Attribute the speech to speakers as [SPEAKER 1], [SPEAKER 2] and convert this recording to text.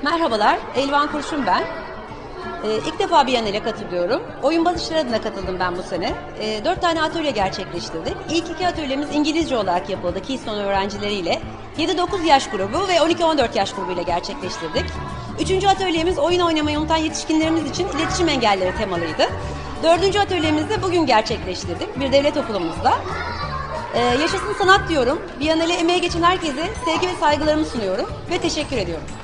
[SPEAKER 1] Merhabalar, Elvan Kurşun ben. İlk defa Biennale katılıyorum. Oyun basışları adına katıldım ben bu sene. 4 tane atölye gerçekleştirdik. İlk 2 atölyemiz İngilizce olarak yapıldı Keystone öğrencileriyle. 7-9 yaş grubu ve 12-14 yaş grubuyla gerçekleştirdik. 3. atölyemiz oyun oynamayı unutan yetişkinlerimiz için iletişim engelleri temalıydı. 4. atölyemizi de bugün gerçekleştirdik bir devlet okulumuzda. Yaşasın sanat diyorum. Biennale emeği geçen herkese sevgi ve saygılarımı sunuyorum ve teşekkür ediyorum.